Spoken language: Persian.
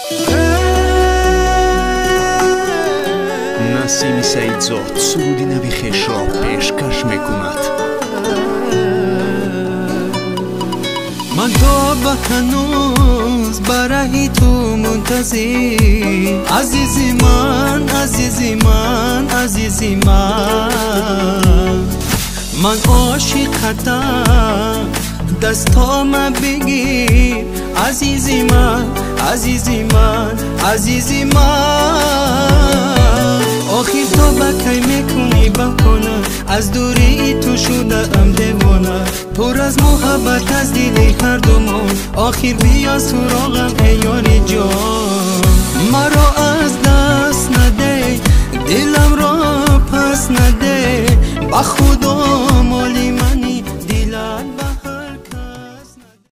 نسیم سعیدزاد سرودی نوی خش را پیشکش میکند. من تا به هنوز برای تو منتظر، عزیزی من عزیزی من عزیزی من عاشقتم، دستام بگیر عزیزی من عزیزی من عزیزی آخر تو با کی میکنی بکنه، از دوری تو شده ام دیوانه، پر از محبت از دل هر دومان، آخر بیا سراغم ای یاری جان. مرا از دست نده، دلم را پس نده، با خدا مالی